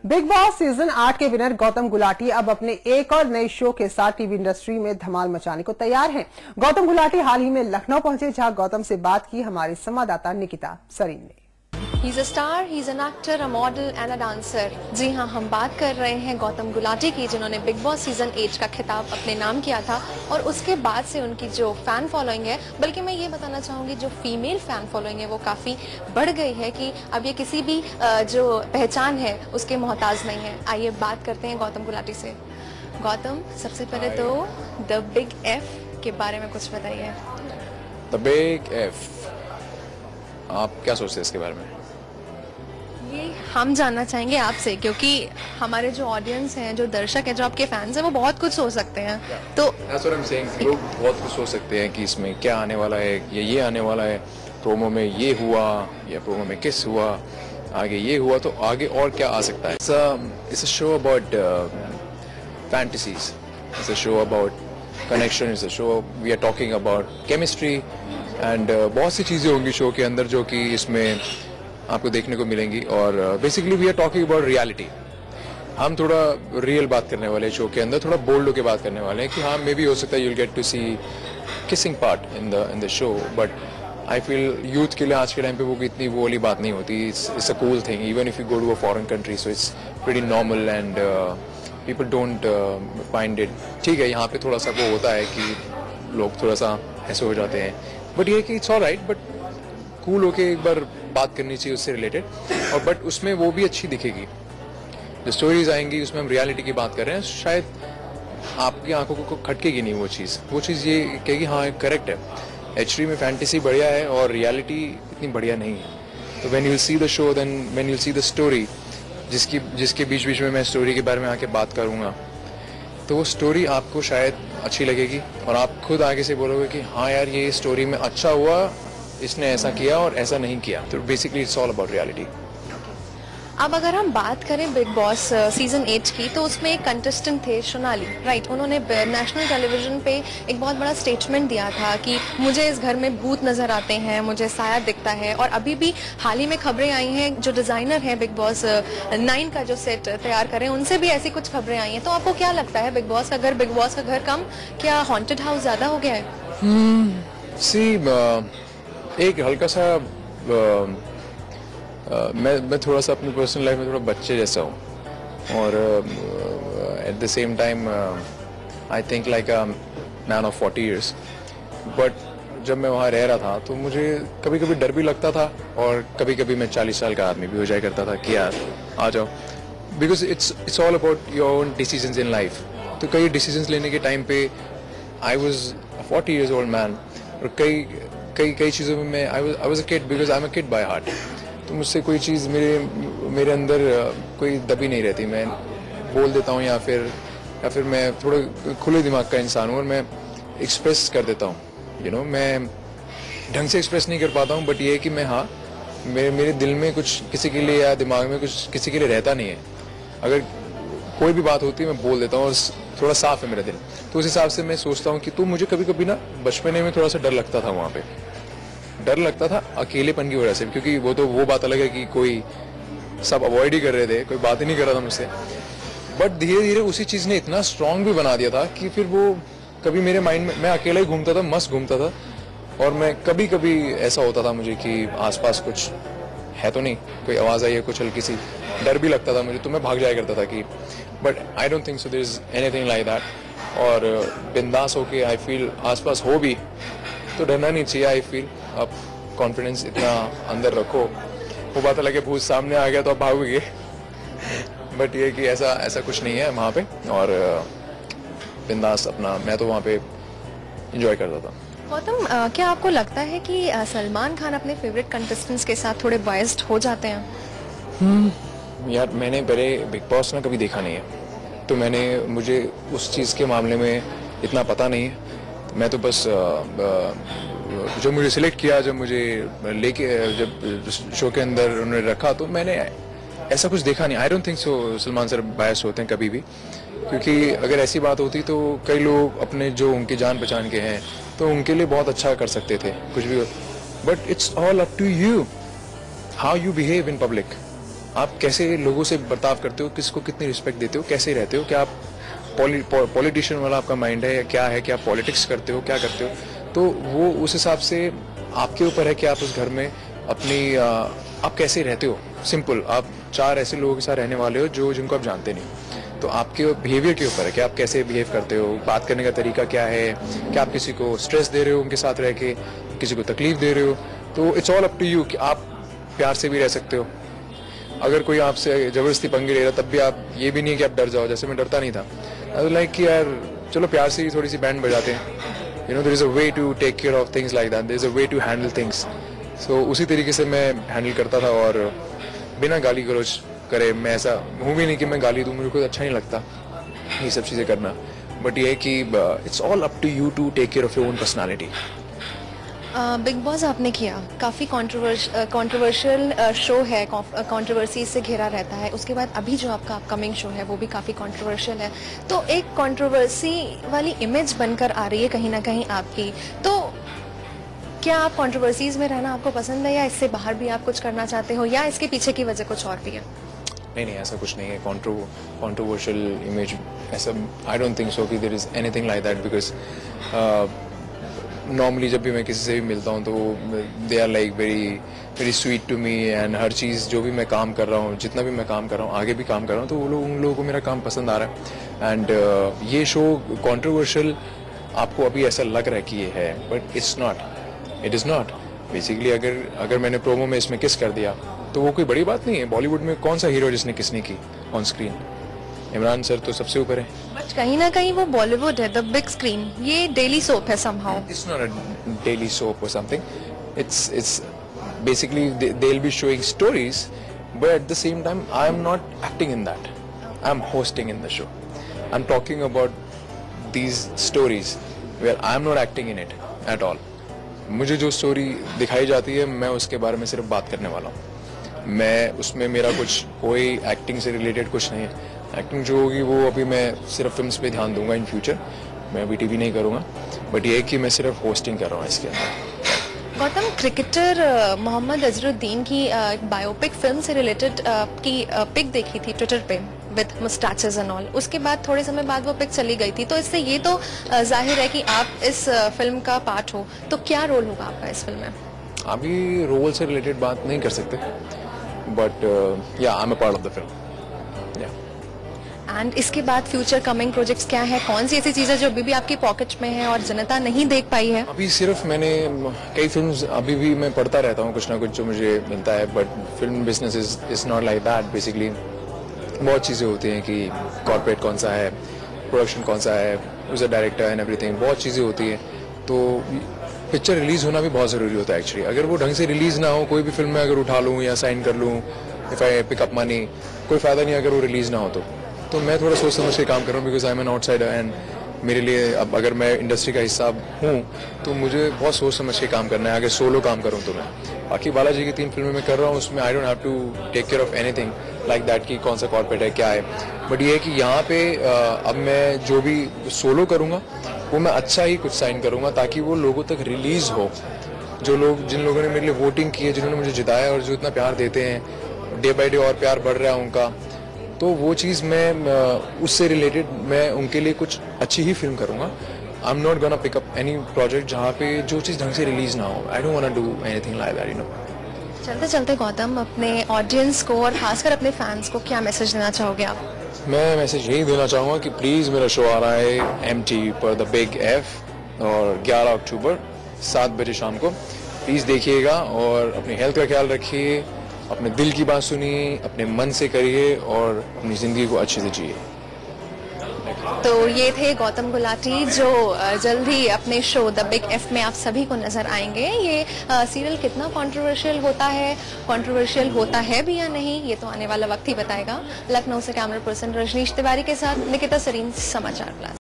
Big boss season 8 के winner Gautam Gulati अब अपने एक और नए शो के साथ टीवी इंडस्ट्री में धमाल मचाने को तैयार हैं। गौतम गुलाटी हाल ही में लखनऊ पहुंचे, जहां गौतम से बात की हमारी संवाददाता निकिता सरीन ने। He's a star, he's an actor, a model and a dancer। जी हाँ, हम बात कर रहे हैं गौतम गुलाटी की, जिन्होंने बिग बॉस सीजन 8 का खिताब अपने नाम किया था और उसके बाद से उनकी जो फैन फॉलोइंग है, बल्कि मैं ये बताना चाहूँगी जो फीमेल फैन फॉलोइंग है वो काफ़ी बढ़ गई है कि अब ये किसी भी जो पहचान है उसके मोहताज नहीं है। आइए बात करते हैं गौतम गुलाटी से। गौतम, सबसे पहले तो द बिग एफ के बारे में कुछ बताइए। द बिग एफ, आप क्या सोचते हैं इसके बारे में? ये हम जानना चाहेंगे आपसे, क्योंकि हमारे जो ऑडियंस हैं, जो दर्शक हैं, जो आपके फैंस हैं, वो बहुत कुछ सोच सकते हैं। तो That's what I'm saying, लोग बहुत कुछ सोच सकते हैं कि इसमें क्या आने वाला है, ये आने वाला है, प्रोमो में ये हुआ या प्रोमो में किस हुआ, आगे ये हुआ, तो आगे और क्या आ सकता है। It's a show about fantasies, it's a show about connection, it's a show we are talking about chemistry and बहुत सी चीज़ें होंगी शो के अंदर जो कि इसमें आपको देखने को मिलेंगी। और basically we are talking about reality. हम थोड़ा रियल बात करने वाले हैं शो के अंदर, थोड़ा बोल्ड होकर बात करने वाले हैं कि हाँ, मे बी हो सकता है you'll get to see kissing part in the show, but I feel youth के लिए आज के टाइम पे वो इतनी वो वाली बात नहीं होती। It's a cool thing even if you go to a foreign country, so it's pretty normal and people don't find it. ठीक है, यहाँ पे थोड़ा सा वो होता है कि लोग थोड़ा सा ऐसे हो जाते हैं, बट ये कि इट्स ऑलराइट, बट कूल होके एक बार बात करनी चाहिए उससे रिलेटेड। और बट उसमें वो भी अच्छी दिखेगी, जो स्टोरीज आएंगी उसमें हम रियलिटी की बात कर रहे हैं, शायद आपकी आंखों को खटकेगी नहीं वो चीज़ ये कहेगी हाँ करेक्ट है, एचडी में फैंटेसी बढ़िया है और रियलिटी इतनी बढ़िया नहीं है। तो when you will see the show, then when you will see the story, जिसके बीच बीच में मैं स्टोरी के बारे में आके बात करूँगा, तो वो स्टोरी आपको शायद अच्छी लगेगी और आप खुद आगे से बोलोगे कि हाँ यार, ये स्टोरी में अच्छा हुआ, इसने ऐसा किया और ऐसा नहीं किया। तो basically it's all about reality. अब अगर हम बात करें बिग बॉस सीजन 8 की, तो उसमें एक कंटेस्टेंट थे सोनाली, राइट। उन्होंने नेशनल टेलीविजन पे एक बहुत बड़ा स्टेटमेंट दिया था कि मुझे इस घर में भूत नजर आते हैं, मुझे साया दिखता है। और अभी भी हाल ही में खबरें आई हैं, जो डिजाइनर हैं बिग बॉस 9 का जो सेट तैयार करें, उनसे भी ऐसी कुछ खबरें आई हैं। तो आपको क्या लगता है, बिग बॉस का घर, बिग बॉस का घर कम, क्या हॉन्टेड हाउस ज्यादा हो गया है? एक हल्का सा मैं थोड़ा सा अपनी पर्सनल लाइफ में थोड़ा बच्चे जैसा हूँ और at the same time I think like a man of 40 years। But जब मैं वहाँ रह रहा था तो मुझे कभी कभी डर भी लगता था और कभी कभी मैं 40 साल का आदमी भी हो जाया करता था कि यार आ जाओ, because it's all about your own decisions in life. तो कई डिसीजंस लेने के टाइम पे I was 40 years old man, और कई चीज़ों में मैं I was a kid, because I am a kid by heart. तो मुझसे कोई चीज़ मेरे अंदर कोई दबी नहीं रहती, मैं बोल देता हूँ या फिर मैं थोड़ा खुले दिमाग का इंसान हूँ और मैं एक्सप्रेस कर देता हूँ। यू नो, मैं ढंग से एक्सप्रेस नहीं कर पाता हूँ, बट ये है कि मैं हाँ, मेरे दिल में कुछ किसी के लिए या दिमाग में कुछ किसी के लिए रहता नहीं है। अगर कोई भी बात होती है मैं बोल देता हूँ और थोड़ा साफ है मेरा दिल। तो उस हिसाब से मैं सोचता हूँ कि तो मुझे कभी कभी ना बचपने में थोड़ा सा डर लगता था, वहाँ पे डर लगता था अकेलेपन की वजह से, क्योंकि वो बात अलग है कि कोई सब अवॉइड ही कर रहे थे, कोई बात ही नहीं कर रहा था मुझसे। बट धीरे धीरे उसी चीज़ ने इतना स्ट्रांग भी बना दिया था कि फिर वो कभी मेरे माइंड में मैं अकेला ही घूमता था, मस्त घूमता था। और मैं कभी कभी ऐसा होता था मुझे कि आसपास कुछ है तो नहीं, कोई आवाज़ आई है कुछ हल्की सी, डर भी लगता था मुझे, तो मैं भाग जाया करता था कि, but I don't think so there is anything like that. और बिंदास होके आई फील आसपास हो भी तो डरना नहीं चाहिए। आई फील अब कॉन्फिडेंस इतना अंदर रखो, वो बात अलग है भूत सामने आ गया तो आप भागोगे, बट ये कि ऐसा कुछ नहीं है वहाँ पे। और बिंदास अपना, मैं तो वहाँ पे इंजॉय करता था। गौतम, क्या आपको लगता है कि सलमान खान अपने फेवरेट कंटेस्टेंट्स के साथ थोड़े बायस्ड हो जाते हैं? यार, मैंने पहले बिग बॉस ना कभी देखा नहीं है, तो मुझे उस चीज़ के मामले में इतना पता नहीं है। मैं तो बस जो मुझे सिलेक्ट किया, जब मुझे जब शो के अंदर उन्होंने रखा, तो मैंने ऐसा कुछ देखा नहीं। I don't think so Salman sir bias होते हैं कभी भी, क्योंकि अगर ऐसी बात होती तो कई लोग अपने जो उनकी जान पहचान के हैं तो उनके लिए बहुत अच्छा कर सकते थे कुछ भी, but it's all up to you how you behave in public. आप कैसे लोगों से बर्ताव करते हो, किसको कितनी रिस्पेक्ट देते हो, कैसे रहते हो, क्या आप पॉलिटिशियन वाला आपका माइंड है या क्या है, क्या पॉलिटिक्स करते हो, क्या करते हो, तो वो उस हिसाब से आपके ऊपर है कि आप उस घर में अपनी आप कैसे रहते हो। सिंपल, आप 4 ऐसे लोगों के साथ रहने वाले हो जिनको आप जानते नहीं, तो आपके बिहेवियर के ऊपर है कि आप कैसे बिहेव करते हो, बात करने का तरीका क्या है, क्या आप किसी को स्ट्रेस दे रहे हो उनके साथ रह के, किसी को तकलीफ दे रहे हो, तो it's all up to you कि आप प्यार से भी रह सकते हो। अगर कोई आपसे जबरदस्ती पंगे ले रहा तब भी आप ये भी नहीं कि आप डर जाओ, जैसे मैं डरता नहीं था, लाइक कि यार चलो प्यार से ही थोड़ी सी बैंड बजाते हैं, you know there is a way to take care of things like that, there is a way to handle things. So उसी तरीके से मैं हैंडल करता था और बिना गाली गलौज करे, मैं ऐसा हूँ भी नहीं कि मैं गाली दूँ, मुझे कुछ अच्छा नहीं लगता ये सब चीज़ें करना, बट ये है कि it's all up to you to take care of your own personality. Bigg Boss आपने किया, काफ़ी कंट्रोवर्शियल शो है, कंट्रोवर्सी से घिरा रहता है। उसके बाद अभी जो आपका अपकमिंग शो है वो भी काफ़ी कंट्रोवर्शियल है, तो एक कंट्रोवर्सी वाली इमेज बनकर आ रही है कहीं ना कहीं आपकी। तो क्या आप कंट्रोवर्सीज में रहना आपको पसंद है, या इससे बाहर भी आप कुछ करना चाहते हो, या इसके पीछे की वजह कुछ और भी है? नहीं, ऐसा कुछ नहीं है। कंट्रोवर्शियल इमेज ऐसा आई डोंट थिंक सो कि there is anything like that, because normally जब भी मैं किसी से भी मिलता हूँ तो they are like very sweet to me, and हर चीज़ जो भी मैं काम कर रहा हूँ, जितना भी मैं काम कर रहा हूँ, आगे भी काम कर रहा हूँ, तो उन लोगों को मेरा काम पसंद आ रहा है। एंड ये शो कंट्रोवर्शियल आपको अभी ऐसा लग रहा है कि ये है, but it is not. Basically अगर मैंने प्रोमो में इसमें किस कर दिया तो वो कोई बड़ी बात नहीं है। बॉलीवुड में कौन सा हीरो जिसने किस नहीं की ऑन स्क्रीन? इमरान सर तो सबसे ऊपर है। बट कहीं ना कहीं वो बॉलीवुड है, द बिग स्क्रीन, ये डेली सोप है somehow. It's not a daily soap और something, it's basically they will be showing stories, but at the same time I am not acting in that, I am hosting in the show, I am talking about these stories where I am not acting in it at all. मुझे जो story दिखाई जाती है मैं उसके बारे में सिर्फ बात करने वाला हूँ, मैं उसमें मेरा कुछ कोई एक्टिंग से रिलेटेड कुछ नहीं है। एक्टिंग जो होगी वो अभी मैं सिर्फ फिल्म्स पे ध्यान दूंगा इन फ्यूचर, मैं अभी टीवी नहीं करूँगा, बट ये है कि मैं सिर्फ होस्टिंग कर रहा हूँ इसके अंदर। गौतम, क्रिकेटर मोहम्मद अजहरुद्दीन की बायोपिक फिल्म से रिलेटेड की पिक देखी थी ट्विटर पे विद मुस्टैचेस एंड ऑल, उसके बाद थोड़े समय बाद वो पिक चली गई थी, तो इससे ये तो जाहिर है कि आप इस फिल्म का पार्ट हो, तो क्या रोल होगा आपका इस फिल्म में? अभी रोल से रिलेटेड बात नहीं कर सकते, बट या I am a part of the film. And इसके बाद फ्यूचर कमिंग प्रोजेक्ट्स क्या है? कौन सी ऐसी चीज़ें जो अभी भी आपकी पॉकेट में है और जनता नहीं देख पाई है? अभी सिर्फ मैंने कई फिल्म्स अभी भी मैं पढ़ता रहता हूँ कुछ ना कुछ जो मुझे मिलता है, but film business is not like that. Basically बहुत चीज़ें होती हैं कि कॉर्पोरेट कौन सा है, प्रोडक्शन कौन सा है, उस डायरेक्टर एंड एवरीथिंग, बहुत चीज़ें होती हैं। तो पिक्चर रिलीज़ होना भी बहुत ज़रूरी होता है एक्चुअली। अगर वो ढंग से रिलीज़ ना हो, कोई भी फिल्म में अगर उठा लूँ या साइन कर लूँ, if I pick up money, कोई फ़ायदा नहीं अगर वो रिलीज़ ना हो तो मैं थोड़ा सोच समझ के काम कर रहा हूँ, because I am an outsider, and मेरे लिए अब अगर मैं इंडस्ट्री का हिस्सा हूँ तो मुझे बहुत सोच समझ के काम करना है। अगर सोलो काम करूँ तो मैं बाकी बालाजी की 3 फिल्में मैं कर रहा हूँ, उसमें I don't have to take care of anything like that कि कौन सा कॉर्पोरेट है क्या है, बट ये है कि यहाँ पे अब मैं जो भी सोलो करूँगा वो मैं अच्छा ही कुछ साइन करूँगा ताकि वो लोगों तक रिलीज़ हो। जिन लोगों ने मेरे लिए वोटिंग की है, जिन्होंने मुझे जिताया और जो इतना प्यार देते हैं, डे बाई डे और प्यार बढ़ रहा है उनका, तो वो चीज़ मैं उससे रिलेटेड मैं उनके लिए कुछ अच्छी ही फिल्म करूँगा। I am not gonna pick up any project जहाँ पे जो चीज़ ढंग से रिलीज ना हो। I don't want to do anything like that, you know. चलते चलते गौतम, अपने ऑडियंस को और खासकर अपने फैंस को क्या मैसेज देना चाहोगे आप? मैं मैसेज यही देना चाहूँगा कि प्लीज़ मेरा शो आ रहा है MTV पर द बिग F और 11 अक्टूबर 7 बजे शाम को, प्लीज़ देखिएगा और अपनी हेल्थ का ख्याल रखिए, अपने दिल की बात सुनिए, अपने मन से करिए और अपनी ज़िंदगी को अच्छे से जिए। तो ये थे गौतम गुलाटी जो जल्द ही अपने शो द बिग F में आप सभी को नजर आएंगे। ये सीरियल कितना कंट्रोवर्शियल होता है भी या नहीं, ये तो आने वाला वक्त ही बताएगा। लखनऊ से कैमरा पर्सन रजनीश तिवारी के साथ निकिता सरीन, समाचार प्लस।